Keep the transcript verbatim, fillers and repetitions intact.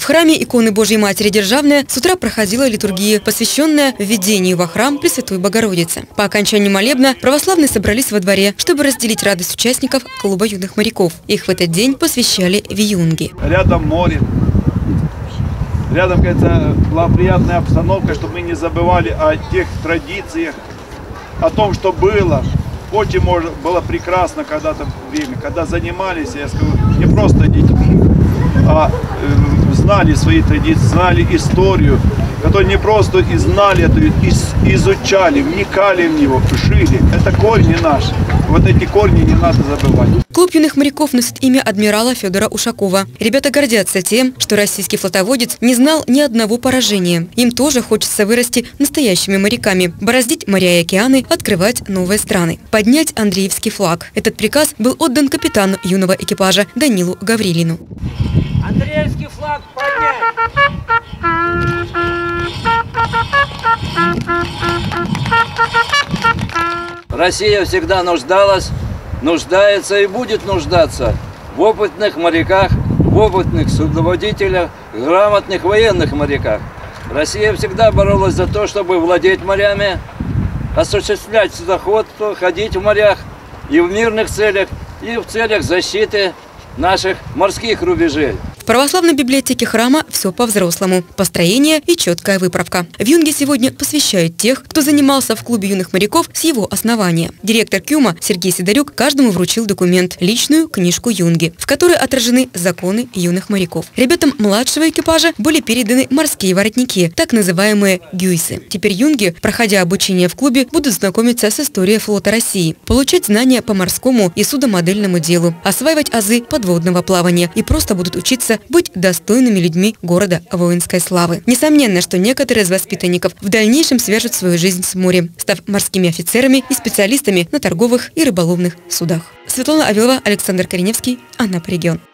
В храме иконы Божьей Матери Державная с утра проходила литургия, посвященная введению во храм Пресвятой Богородицы. По окончанию молебна православные собрались во дворе, чтобы разделить радость участников клуба юных моряков. Их в этот день посвящали в Юнге. Рядом море, рядом какая-то благоприятная обстановка, чтобы мы не забывали о тех традициях, о том, что было. Очень было прекрасно когда-то время, когда занимались, я скажу, не просто детьми, а э, знали свои традиции, знали историю, которые не просто и знали это, изучали, вникали в него, жили. Это корни наши. Вот эти корни не надо забывать. Клуб юных моряков носит имя адмирала Федора Ушакова. Ребята гордятся тем, что российский флотоводец не знал ни одного поражения. Им тоже хочется вырасти настоящими моряками, бороздить моря и океаны, открывать новые страны. Поднять Андреевский флаг. Этот приказ был отдан капитану юного экипажа Данилу Гаврилину. Андреевский флаг поднять! Россия всегда нуждалась, нуждается и будет нуждаться в опытных моряках, в опытных судоводителях, грамотных военных моряках. Россия всегда боролась за то, чтобы владеть морями, осуществлять судоходство, ходить в морях и в мирных целях, и в целях защиты наших морских рубежей. В православной библиотеке храма все по-взрослому. Построение и четкая выправка. В Юнге сегодня посвящают тех, кто занимался в клубе юных моряков с его основания. Директор КЮМа Сергей Сидорюк каждому вручил документ – личную книжку Юнги, в которой отражены законы юных моряков. Ребятам младшего экипажа были переданы морские воротники, так называемые гюйсы. Теперь юнги, проходя обучение в клубе, будут знакомиться с историей флота России, получать знания по морскому и судомодельному делу, осваивать азы подводного плавания и просто будут учиться быть достойными людьми города воинской славы. Несомненно, что некоторые из воспитанников в дальнейшем свяжут свою жизнь с морем, став морскими офицерами и специалистами на торговых и рыболовных судах. Светлана Авилова, Александр Кореневский, Анапа регион.